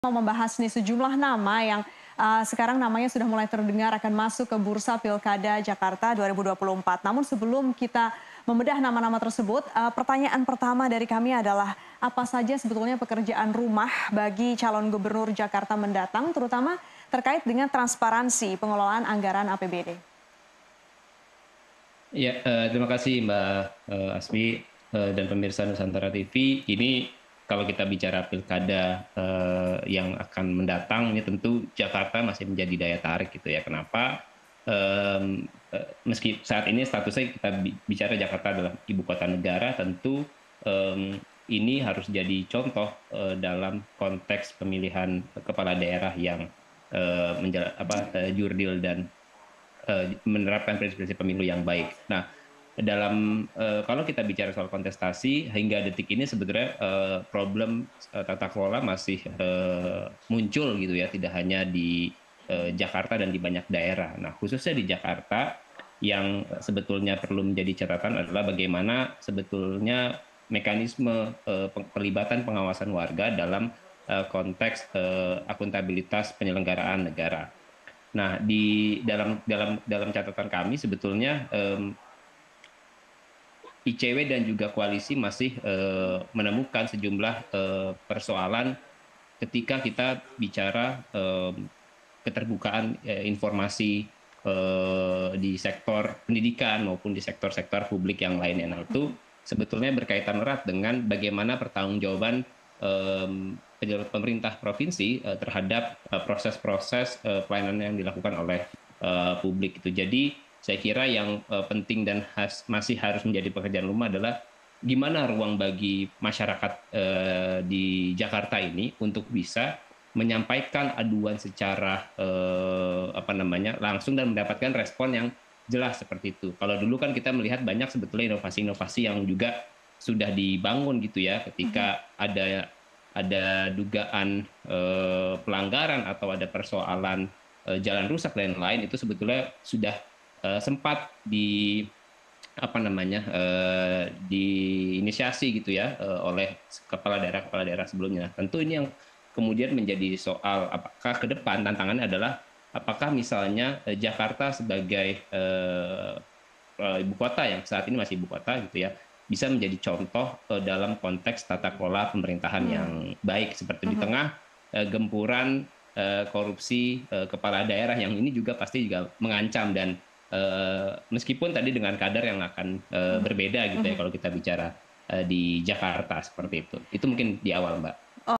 Mau membahas nih sejumlah nama yang sekarang namanya sudah mulai terdengar akan masuk ke bursa Pilkada Jakarta 2024. Namun sebelum kita membedah nama-nama tersebut, pertanyaan pertama dari kami adalah apa saja sebetulnya pekerjaan rumah bagi calon gubernur Jakarta mendatang, terutama terkait dengan transparansi pengelolaan anggaran APBD. Ya, terima kasih Mbak Asmi dan pemirsa Nusantara TV. Ini kalau kita bicara pilkada yang akan mendatang, ini tentu Jakarta masih menjadi daya tarik gitu ya. Kenapa? Meski saat ini statusnya kita bicara Jakarta adalah ibu kota negara, tentu ini harus jadi contoh dalam konteks pemilihan kepala daerah yang jurdil dan menerapkan prinsip-prinsip pemilu yang baik. Nah, kalau kita bicara soal kontestasi hingga detik ini sebetulnya problem tata kelola masih muncul gitu ya, tidak hanya di Jakarta dan di banyak daerah. Nah, khususnya di Jakarta yang sebetulnya perlu menjadi catatan adalah bagaimana sebetulnya mekanisme pelibatan pengawasan warga dalam konteks akuntabilitas penyelenggaraan negara. Nah, di dalam catatan kami sebetulnya ICW dan juga koalisi masih menemukan sejumlah persoalan ketika kita bicara keterbukaan informasi di sektor pendidikan maupun di sektor-sektor publik yang lainnya. Nah, itu sebetulnya berkaitan erat dengan bagaimana pertanggungjawaban pemerintah provinsi terhadap proses-proses pelayanan yang dilakukan oleh publik itu. Jadi saya kira yang penting dan masih harus menjadi pekerjaan rumah adalah gimana ruang bagi masyarakat di Jakarta ini untuk bisa menyampaikan aduan secara langsung dan mendapatkan respon yang jelas seperti itu. Kalau dulu kan kita melihat banyak sebetulnya inovasi-inovasi yang juga sudah dibangun gitu ya, ketika ada dugaan pelanggaran atau ada persoalan jalan rusak dan lain-lain, itu sebetulnya sudah sempat diinisiasi gitu ya oleh kepala daerah sebelumnya. Tentu ini yang kemudian menjadi soal apakah ke depan tantangannya adalah apakah misalnya Jakarta sebagai ibu kota yang saat ini masih ibu kota gitu ya, bisa menjadi contoh dalam konteks tata kelola pemerintahan yang baik seperti di tengah gempuran korupsi kepala daerah yang ini juga pasti juga mengancam. Dan meskipun tadi dengan kadar yang akan berbeda gitu ya kalau kita bicara di Jakarta seperti itu. Itu mungkin di awal, Mbak.